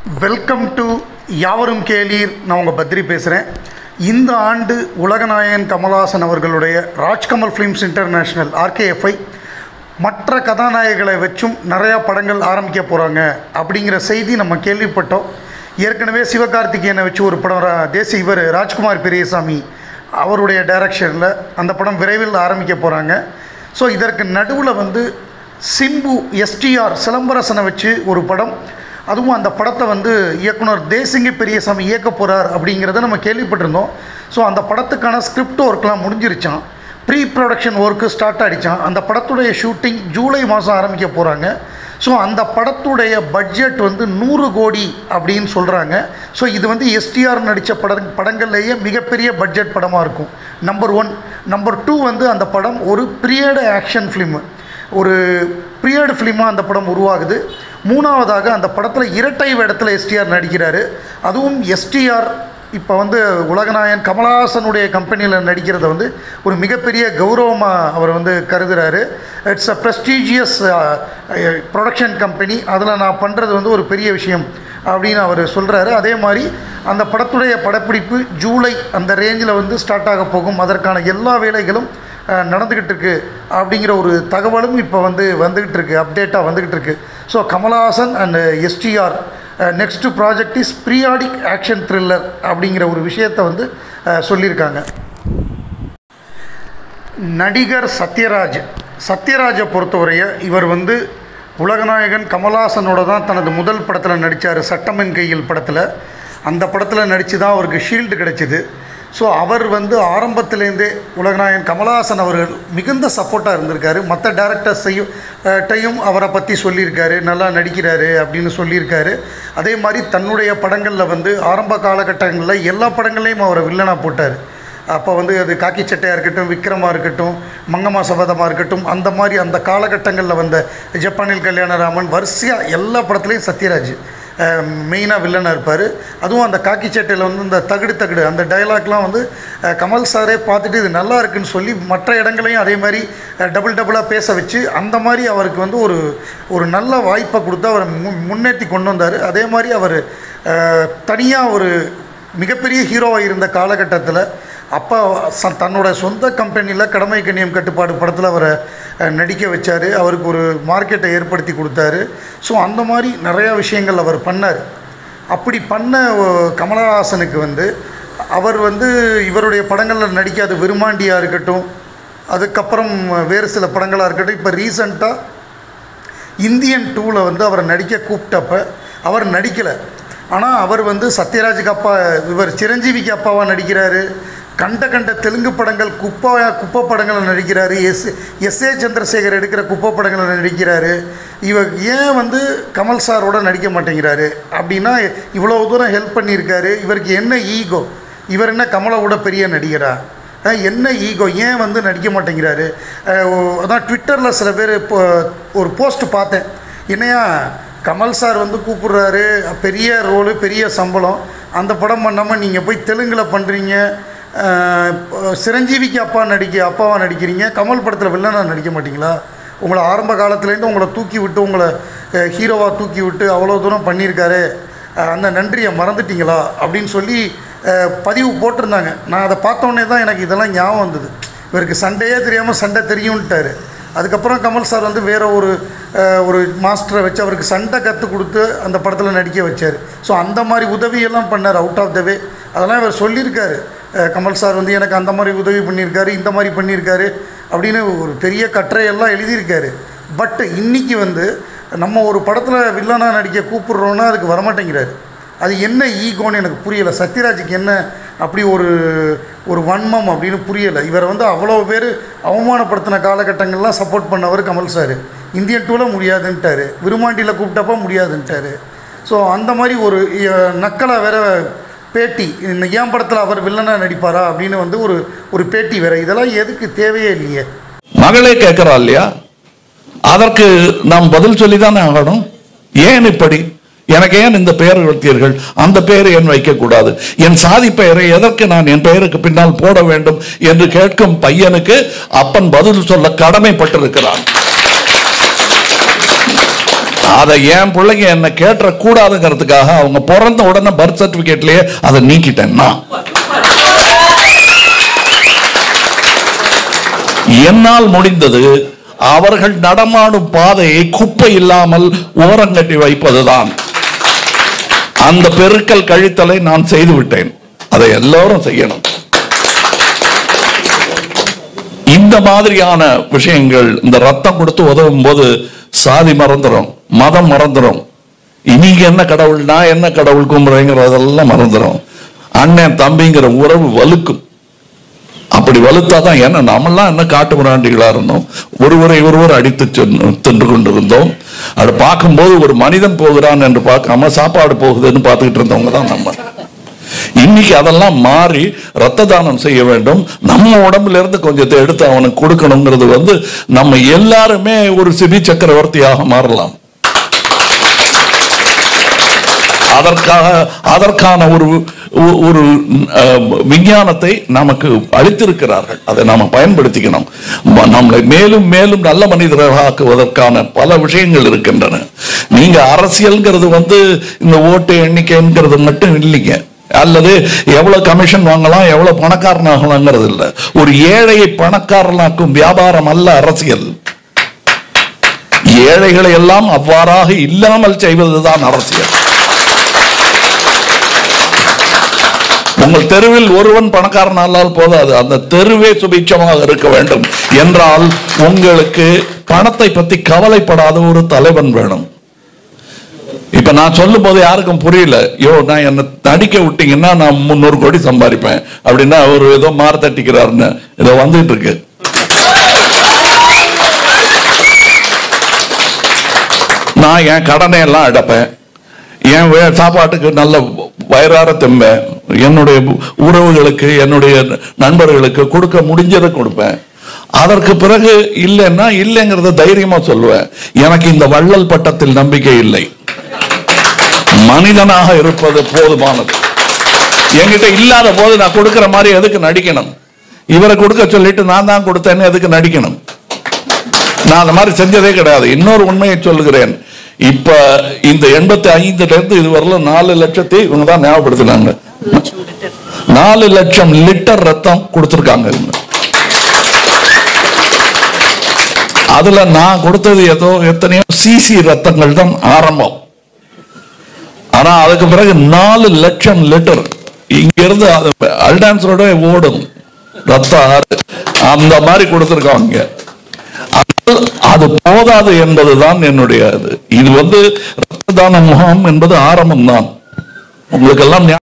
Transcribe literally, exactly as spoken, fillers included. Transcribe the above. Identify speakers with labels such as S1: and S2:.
S1: Welcome to யாவரும் கேளீர். நான் உங்கள் பத்ரி பேசுகிறேன். இந்த ஆண்டு உலகநாயகன் கமல்ஹாசன் அவர்களுடைய ராஜ்கமல் ஃபிலிம்ஸ் இன்டர்நேஷ்னல் ஆர்கேஎஃப்ஐ மற்ற கதாநாயகர்களை வச்சும் நிறையா படங்கள் ஆரம்பிக்க போகிறாங்க அப்படிங்கிற செய்தி நம்ம கேள்விப்பட்டோம். ஏற்கனவே சிவகார்த்திகேயனை வச்சு ஒரு படம் தேசிய இவர் ராஜ்குமார் பெரியசாமி அவருடைய டைரக்ஷனில் அந்த படம் விரைவில் ஆரம்பிக்க போகிறாங்க. ஸோ இதற்கு நடுவில் வந்து சிம்பு எஸ்டிஆர் சிலம்பரசனை வச்சு ஒரு படம், அதுவும் அந்த படத்தை வந்து இயக்குனர் தேசிங்க பெரியசாமி இயக்க போகிறார் அப்படிங்கிறத நம்ம கேள்விப்பட்டிருந்தோம். ஸோ அந்த படத்துக்கான ஸ்கிரிப்ட் ஒர்க்லாம் முடிஞ்சிருச்சான், ப்ரீ ப்ரொடக்ஷன் ஒர்க்கு ஸ்டார்ட் ஆகிடுச்சான். அந்த படத்துடைய ஷூட்டிங் ஜூலை மாதம் ஆரம்பிக்க போகிறாங்க. ஸோ அந்த படத்துடைய பட்ஜெட் வந்து நூறு கோடி அப்படின்னு சொல்கிறாங்க. ஸோ இது வந்து எஸ்டிஆர் நடித்த பட படங்கள்லேயே மிகப்பெரிய பட்ஜெட் படமாக இருக்கும். Number one. நம்பர் டூ வந்து அந்த படம் ஒரு பீரியட் ஆக்ஷன் ஃபிலிமு, ஒரு பீரியட் ஃபிலிமாக அந்த படம் உருவாகுது. மூணாவதாக அந்த படத்தில் இரட்டை வேடத்தில் எஸ்டிஆர் நடிக்கிறாரு. அதுவும் எஸ்டிஆர் இப்போ வந்து உலகநாயகன் கமல்ஹாசனுடைய கம்பெனியில் நடிக்கிறத வந்து ஒரு மிகப்பெரிய கௌரவமாக அவர் வந்து கருதுகிறாரு. It's a prestigious production company, அதில் நான் பண்ணுறது வந்து ஒரு பெரிய விஷயம் அப்படின்னு அவர் சொல்கிறாரு. அதே மாதிரி அந்த படத்துடைய படப்பிடிப்பு ஜூலை அந்த ரேஞ்சில் வந்து ஸ்டார்ட் ஆக போகும். அதற்கான எல்லா வேலைகளும் நடந்துக்கிட்டு இருக்கு அப்படிங்கிற ஒரு தகவலும் இப்போ வந்து வந்துக்கிட்டு இருக்கு, அப்டேட்டாக வந்துக்கிட்டு இருக்கு. So Kamal Haasan and STR next project is periodic action thriller அப்படிங்கிற ஒரு விஷயத்தை வந்து சொல்லியிருக்காங்க. நடிகர் சத்யராஜ் சத்யராஜை பொறுத்தவரைய இவர் வந்து உலகநாயகன் கமல்ஹாசனோட தான் தனது முதல் படத்தில் நடித்தார், சட்டமின் கையில் படத்தில். அந்த படத்தில் நடித்து தான் அவருக்கு ஷீல்டு கிடைச்சிது. ஸோ அவர் வந்து ஆரம்பத்திலேருந்தே உலகநாயகன் கமல்ஹாசன் அவர்கள் மிகுந்த சப்போர்ட்டாக இருந்திருக்காரு. மற்ற டேரக்டர்ஸையும் டையும் அவரை பற்றி சொல்லியிருக்காரு, நல்லா நடிக்கிறாரு அப்படின்னு சொல்லியிருக்காரு. அதே மாதிரி தன்னுடைய படங்களில் வந்து ஆரம்ப காலகட்டங்களில் எல்லா படங்கள்லேயும் அவரை வில்லனாக போட்டார். அப்போ வந்து அது காக்கி சட்டையாக இருக்கட்டும், விக்ரமாக இருக்கட்டும், மங்கம்மா சபதமாக இருக்கட்டும், அந்த மாதிரி அந்த காலகட்டங்களில் வந்த ஜப்பானில் கல்யாணராமன் வரிசையாக எல்லா படத்துலேயும் சத்யராஜ் மெயினாக வில்லனாக இருப்பார். அதுவும் அந்த காக்கி சட்டையில் வந்து இந்த தகுடு தகுடு அந்த டைலாக்லாம் வந்து கமல் சாரே பார்த்துட்டு இது நல்லா இருக்குன்னு சொல்லி மற்ற இடங்களையும் அதே மாதிரி டபுள் டபுளாக பேச வச்சு அந்த மாதிரி அவருக்கு வந்து ஒரு ஒரு நல்ல வாய்ப்பை கொடுத்து அவரை மு முன்னேற்றி கொண்டு வந்தார். அதே மாதிரி அவர் தனியாக ஒரு மிகப்பெரிய ஹீரோவாக இருந்த காலகட்டத்தில் அப்போ ச தன்னோட சொந்த கம்பெனியில் கடமை கண்ணியம் கட்டுப்பாடு படத்தில் அவரை நடிக்க வச்சார். அவருக்கு ஒரு மார்க்கெட்டை ஏற்படுத்தி கொடுத்தாரு. ஸோ அந்த மாதிரி நிறையா விஷயங்கள் அவர் பண்ணார். அப்படி பண்ண கமல்ஹாசனுக்கு வந்து அவர் வந்து இவருடைய படங்களில் நடிக்காத விருமாண்டியாக இருக்கட்டும், அதுக்கப்புறம் வேறு சில படங்களாக இருக்கட்டும், இப்போ ரீசண்டாக இந்தியன் டூவில் வந்து அவரை நடிக்க கூப்பிட்டப்ப அவர் நடிக்கலை. ஆனால் அவர் வந்து சத்யராஜுக்கு அப்பா, இவர் சிரஞ்சீவிக்கு அப்பாவாக நடிக்கிறாரு. கண்ட கண்ட தெலுங்கு படங்கள் குப்பா குப்பை படங்களை நடிக்கிறாரு. எஸ் எஸ் ஏ சந்திரசேகர் எடுக்கிற குப்பை படங்களை நடிக்கிறாரு. இவர் ஏன் வந்து கமல் சாரோட நடிக்க மாட்டேங்கிறாரு அப்படின்னா, இவ்வளோ தூரம் ஹெல்ப் பண்ணியிருக்காரு. இவருக்கு என்ன ஈகோ? இவர் என்ன கமலோட பெரிய நடிகரா? என்ன ஈகோ? ஏன் வந்து நடிக்க மாட்டேங்கிறாரு? அதான் ட்விட்டரில் சில பேர் இப்போ ஒரு போஸ்ட் பார்த்தேன். என்னையா கமல் சார் வந்து கூப்பிட்றாரு, பெரிய ரோலு, பெரிய சம்பளம், அந்த படம் பண்ணாமல் நீங்கள் போய் தெலுங்கில் பண்ணுறீங்க, சிரஞ்சீவிக்கு அப்பா நடிக்க அப்பாவாக நடிக்கிறீங்க, கமல் படத்தில் வில்லனாக நடிக்க மாட்டிங்களா? உங்களை ஆரம்ப காலத்துலேருந்து உங்களை தூக்கி விட்டு, உங்களை ஹீரோவாக தூக்கி விட்டு அவ்வளோ தூரம் பண்ணியிருக்காரு, அந்த நன்றியை மறந்துட்டிங்களா அப்படின்னு சொல்லி பதிவு போட்டிருந்தாங்க. நான் அதை பார்த்தோன்னே தான் எனக்கு இதெல்லாம் ஞாபகம் வந்தது. இவருக்கு சண்டையே தெரியாமல் சண்டை தெரியும்ட்டார். அதுக்கப்புறம் கமல் சார் வந்து வேறு ஒரு ஒரு மாஸ்டரை வச்சு அவருக்கு சண்டை கற்றுக் கொடுத்து அந்த படத்தில் நடிக்க வச்சார். ஸோ அந்த மாதிரி உதவியெல்லாம் பண்ணார் அவுட் ஆஃப் த வே. அதெல்லாம் இவர் சொல்லியிருக்காரு. கமல் சார் வந்து எனக்கு அந்த மாதிரி உதவி பண்ணியிருக்காரு, இந்த மாதிரி பண்ணியிருக்காரு அப்படின்னு ஒரு பெரிய கட்டுரையெல்லாம் எழுதியிருக்காரு. பட் இன்றைக்கி வந்து நம்ம ஒரு படத்தில் வில்லனாக நடிக்க கூப்பிட்றோன்னா அதுக்கு வரமாட்டேங்கிறாரு. அது என்ன ஈகோன்னு எனக்கு புரியலை. சத்யராஜுக்கு என்ன அப்படி ஒரு ஒரு வன்மம் அப்படின்னு புரியலை. இவரை வந்து அவ்வளோ பேர் அவமானப்படுத்தின காலகட்டங்கள்லாம் சப்போர்ட் பண்ணவர் கமல் சார். இந்தியன் டூவில் முடியாதுன்ட்டார், விருமாண்டியில் கூப்பிட்டப்போ முடியாதுன்ட்டார். ஸோ அந்த மாதிரி ஒரு நக்கலாக வேற பேட்டி, இந்த ஏன் படத்தில் அவர் வில்லனாக நடிப்பாரா அப்படின்னு வந்து ஒரு ஒரு பேட்டி வேற. இதெல்லாம் எதுக்கு? தேவையே இல்லையே.
S2: மகளே கேட்கிறா இல்லையா, அதற்கு நாம் பதில் சொல்லி தானே ஆகணும். ஏன் இப்படி எனக்கு ஏன் இந்த பெயர் வைத்தீர்கள், அந்த பெயரை ஏன் வைக்கக்கூடாது, என் சாதி பெயரை எதற்கு நான் என் பெயருக்கு பின்னால் போட வேண்டும் என்று கேட்கும் பையனுக்கு அப்பன் பதில் சொல்ல கடமைப்பட்டிருக்கிறான். அதை என் பிள்ளைங்க என்ன கேட்ட கூடாதுங்கிறதுக்காக அவங்க பிறந்த உடனே பர்த் சர்டிபிகேட்லயே அதை நீக்கிட்டேன்னா என்னால் முடிந்தது அவர்கள் நடமாடும் பாதையை குப்பை இல்லாமல் ஓரங்கட்டி வைப்பதுதான். அந்த பெருக்கல் கழித்தலை நான் செய்து விட்டேன். அதை எல்லாரும் செய்யணும். இந்த மாதிரியான விஷயங்கள், இந்த ரத்தம் கொடுத்து உதவும் போது சாதி மறந்துடும், மதம் மறந்துடும், இன்னைக்கு என்ன கடவுள் நான் என்ன கடவுள் கும்புறேங்கிறதெல்லாம் மறந்துடும். அண்ணன் தம்பிங்கிற உறவு வலுக்கும். அப்படி வலுத்தாதான். ஏன்னா நம்மெல்லாம் என்ன காட்டு மிராண்டிகளா இருந்தோம், ஒருவரை ஒருவர் அடித்து சென்று கொண்டிருந்தோம். அதை பார்க்கும்போது ஒரு மனிதன் போகிறான் என்று பார்க்காம சாப்பாடு போகுதுன்னு பார்த்துக்கிட்டு இருந்தவங்க தான் நம்ம. இன்னைக்கு அதெல்லாம் மாறி ரத்த தானம் செய்ய வேண்டும், நம்ம உடம்புல இருந்து கொஞ்சத்தை எடுத்து அவனுக்கு கொடுக்கணுங்கிறது வந்து நம்ம எல்லாருமே ஒரு சிபி சக்கரவர்த்தியாக மாறலாம். அதற்காக அதற்கான ஒரு ஒரு விஞ்ஞானத்தை நமக்கு அளித்திருக்கிறார்கள். அதை நாம பயன்படுத்திக்கணும். நம்மளை மேலும் மேலும் நல்ல மனிதர்களாக்குவதற்கான பல விஷயங்கள் இருக்கின்றன. நீங்க அரசியல்ங்கிறது வந்து இந்த ஓட்டு எண்ணிக்கைங்கிறது மட்டும் இல்லைங்க, அல்லது எவ்வளவு கமிஷன் வாங்கலாம், எவ்வளவு பணக்காரனாகலாங்கிறது இல்ல. ஒரு ஏழையை பணக்காரனாக்கும் வியாபாரம் அல்ல அரசியல். ஏழைகளை எல்லாம் அவ்வாறாக இல்லாமல் செய்வதுதான் அரசியல். உங்கள் தெருவில் ஒருவன் பணக்காரனால் போதாது, அந்த தெருவே சுபிட்சமாக இருக்க வேண்டும் என்றால் உங்களுக்கு பணத்தை பத்தி கவலைப்படாத ஒரு தலைவன் வேணும். இப்ப நான் சொல்லும் போது யாருக்கும் புரியல. யோ, நான் என்ன நடிக்க விட்டீங்கன்னா நான் முன்னூறு கோடி சம்பாதிப்பேன் அப்படின்னா அவர் ஏதோ மாறு தட்டிக்கிறாருன்னு ஏதோ வந்துட்டு இருக்கு. நான் என் கடனை எல்லாம் அடைப்பேன், என் சாப்பாட்டுக்கு நல்ல வயிறார திம்பேன், என்னுடைய உறவுகளுக்கு என்னுடைய நண்பர்களுக்கு கொடுக்க முடிஞ்சதை கொடுப்பேன். அதற்கு பிறகு இல்லைன்னா இல்லைங்கிறத தைரியமா சொல்லுவேன். எனக்கு இந்த வள்ளல் பட்டத்தில் நம்பிக்கை இல்லை. மனிதனாக இருப்பது போதுமானது. என்கிட்ட இல்லாத போது நான் கொடுக்கிற மாதிரி எதுக்கு நடிக்கணும்? இவரை கொடுக்க சொல்லிட்டு நான் தான் கொடுத்தேன்னு எதுக்கு நடிக்கணும்? நான் அந்த மாதிரி செஞ்சதே கிடையாது. இன்னொரு உண்மையை சொல்லுகிறேன். இப்ப இந்த எண்பத்தி ஐந்துல இருந்து இதுவரையிலும் நாலு லட்சத்தி இவங்க தான் ஞாபகப்படுத்தினாங்க, நாலு லட்சம் லிட்டர் ரத்தம் கொடுத்திருக்காங்க. அதுல நான் கொடுத்தது ஏதோ எத்தனையோ சிசி ரத்தங்கள் தான் ஆரம்பம். ஆனா அதுக்கு பிறகு நாலு லட்சம் லிட்டர் இங்க இருந்து அல்டான்ஸோட ஓடும் ரத்த ஆறு அந்த மாதிரி கொடுத்திருக்காங்க. அது போதாது என்பதுதான் என்னுடைய இது. இது வந்து ரத்த தான முகாம் என்பது ஆரம்பம் தான். உங்களுக்கு எல்லாம்